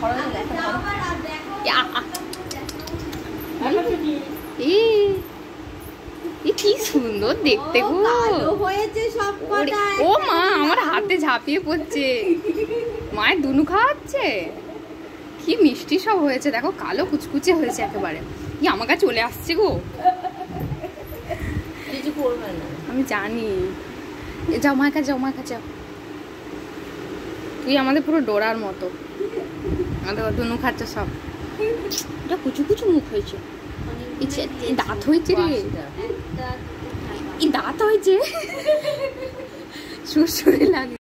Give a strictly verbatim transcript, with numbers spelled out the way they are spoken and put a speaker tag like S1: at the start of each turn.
S1: কি সুন্দর দেখতে গো। ও মা আমার হাতে ঝাঁপিয়ে পড়ছে, মায়ের দুনু খাওয়াচ্ছে। কি মিষ্টি সব হয়েছে দেখো, কালো কুচকুচে হয়েছে একেবারে। কি আমার কাছে চলে আসছে গো,
S2: কিছু করবে না
S1: আমি জানি। যাও মায়ের কাছে যাও, মায়ের কাছে যাও। তুই আমাদের পুরো ডোরার মতো, আমাদের দুনু খাচ্ছে সব। এটা কুচু কুচু মুখ হয়েছে, দাঁত হয়েছে রে, এই দাঁত হয়েছে সুরসুরি লাগে।